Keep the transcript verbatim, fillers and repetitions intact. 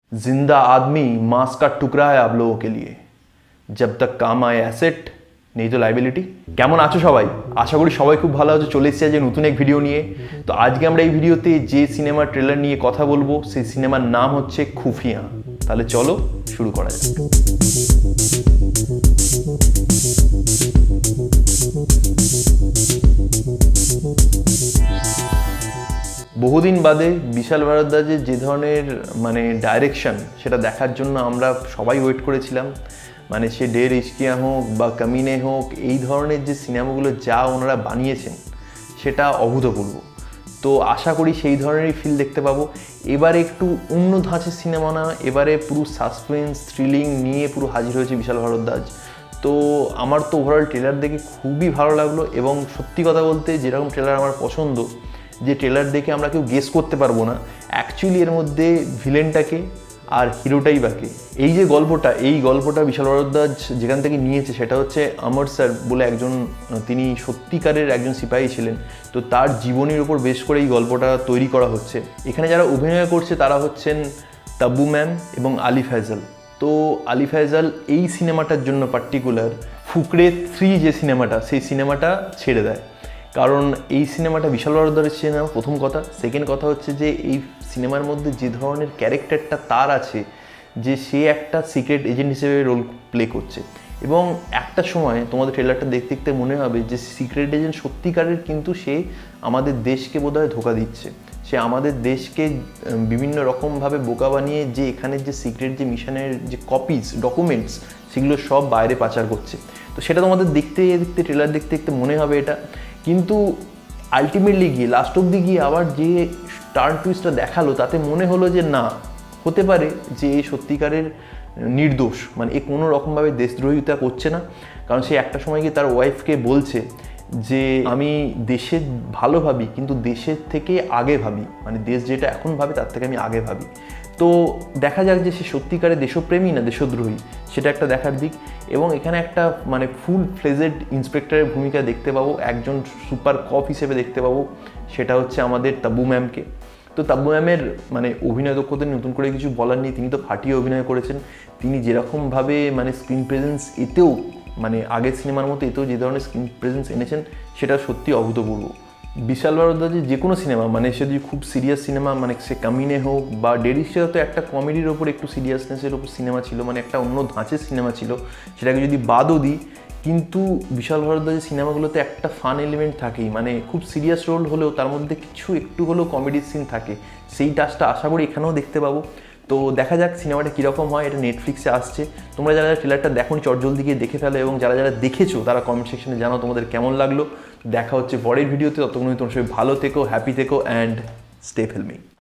जिंदा आदमी मांस का टुकड़ा है आप लोगों के लिए, जब तक काम आए অ্যাসেট নেই তো লাইবিলিটি। কেমন আছো সবাই? আশা করি সবাই খুব ভালো আছো। চলে এসেছি আজকে নতুন এক ভিডিও নিয়ে। তো আজকে আমরা এই ভিডিওতে যে সিনেমার ট্রেলার নিয়ে কথা বলবো সেই সিনেমার নাম হচ্ছে খুফিয়া। তাহলে চলো শুরু করা যাক। বহুদিন বাদে বিশাল ভারদ্বাজের যে ধরনের মানে ডাইরেকশন সেটা দেখার জন্য আমরা সবাই ওয়েট করেছিলাম। মানে সে ডের ইশকিয়া হোক বা কামিনে হোক, এই ধরনের যে সিনেমাগুলো যা ওনারা বানিয়েছেন সেটা অভূতপূর্ব। তো আশা করি সেই ধরনেরই ফিল দেখতে পাবো। এবারে একটু অন্য ধাঁচের সিনেমা না, এবারে পুরো সাসপেন্স থ্রিলিং নিয়ে পুরো হাজির হয়েছে বিশাল ভারদ্বাজ। তো আমার তো ওভারঅল ট্রেলার দেখে খুবই ভালো লাগলো, এবং সত্যি কথা বলতে যেরকম ট্রেলার আমার পছন্দ, যে ট্রেলার দেখে আমরা কেউ গেস করতে পারবো না অ্যাকচুয়ালি এর মধ্যে ভিলেনটাকে আর হিরোটাই বাকি। এই যে গল্পটা, এই গল্পটা বিশাল ভারদ্বাজ যেখান থেকে নিয়েছে সেটা হচ্ছে অমর স্যার বলে একজন, তিনি সত্যিকারের একজন সিপাহী ছিলেন। তো তার জীবনীর উপর বেশ করে এই গল্পটা তৈরি করা হচ্ছে। এখানে যারা অভিনয় করছে তারা হচ্ছেন তাব্বু ম্যাম এবং আলি ফয়জল। তো আলি ফয়জল এই সিনেমাটার জন্য পার্টিকুলার ফুকরে থ্রি যে সিনেমাটা, সেই সিনেমাটা ছেড়ে দেয়। কারণ এই সিনেমাটা বিশাল ভারদ্বাজের সিনেমা, প্রথম কথা। সেকেন্ড কথা হচ্ছে যে এই সিনেমার মধ্যে যে ধরনের ক্যারেক্টারটা তার আছে, যে সে একটা সিক্রেট এজেন্ট হিসেবে রোল প্লে করছে। এবং একটা সময় তোমাদের ট্রেলারটা দেখতে দেখতে মনে হবে যে সিক্রেট এজেন্ট সত্যিকারের, কিন্তু সে আমাদের দেশকে বোধহয় ধোঁকা দিচ্ছে। সে আমাদের দেশকে বিভিন্ন রকমভাবে বোকা বানিয়ে যে এখানের যে সিক্রেট যে মিশনের যে কপিজ ডকুমেন্টস সেগুলো সব বাইরে পাচার করছে। তো সেটা তোমাদের দেখতে দেখতে ট্রেলার দেখতে দেখতে মনে হবে এটা, কিন্তু আলটিমেটলি গিয়ে লাস্ট অব্দি গিয়ে আবার যে টার্ন টুইস্টটা দেখালো তাতে মনে হলো যে না, হতে পারে যে এই সত্যিকারের নির্দোষ, মানে এ কোনো রকমভাবে দেশদ্রোহিতা করছে না। কারণ সে একটা সময় গিয়ে তার ওয়াইফকে বলছে যে আমি দেশের ভালো ভাবি, কিন্তু দেশের থেকে আগে ভাবি, মানে দেশ যেটা এখন ভাবে তার থেকে আমি আগে ভাবি। তো দেখা যাক যে সে সত্যিকারের দেশপ্রেমী না দেশদ্রোহী, সেটা একটা দেখার দিক। এবং এখানে একটা মানে ফুল ফ্লেজেড ইন্সপেক্টরের ভূমিকা দেখতে পাবো, একজন সুপার কপ হিসেবে দেখতে পাবো, সেটা হচ্ছে আমাদের তাব্বু ম্যামকে। তো তাব্বু ম্যামের মানে অভিনয় দক্ষতা নতুন করে কিছু বলার নেই, তিনি তো ফাটিয়ে অভিনয় করেছেন। তিনি যেরকমভাবে মানে স্ক্রিন প্রেজেন্স এতেও, মানে আগের সিনেমার মতো এতেও যে ধরনের স্ক্রিন প্রেজেন্স এনেছেন সেটা সত্যি অভূতপূর্ব। বিশাল ভারদ্বাজের যে কোনো সিনেমা, মানে সে যদি খুব সিরিয়াস সিনেমা, মানে সে কামিনে হোক বা ডেরিশিয়া, তো একটা কমেডির ওপর একটু সিরিয়াসনেসের ওপর সিনেমা ছিল, মানে একটা অন্য ধাঁচের সিনেমা ছিল, সেটাকে যদি বাদও দিই, কিন্তু বিশাল ভারদ্বাজের সিনেমাগুলোতে একটা ফান এলিমেন্ট থাকেই। মানে খুব সিরিয়াস রোল হলেও তার মধ্যে কিছু একটু হলেও কমেডির সিন থাকে, সেই টাচটা আশা করি এখানেও দেখতে পাবো। তো দেখা যাক সিনেমাটা কীরকম হয়। এটা নেটফ্লিক্সে আসছে। তোমরা যারা যারা ট্রেলারটা দেখো চটজলদি গিয়ে দেখে ফেলো, এবং যারা যারা দেখেছো তারা কমেন্ট সেকশনে জানাও তোমাদের কেমন লাগলো। দেখা হচ্ছে পরের ভিডিওতে। ততক্ষণ তোমরা সবাই ভালো থেকো, হ্যাপি থেকো অ্যান্ড স্টে ফিল্মিং।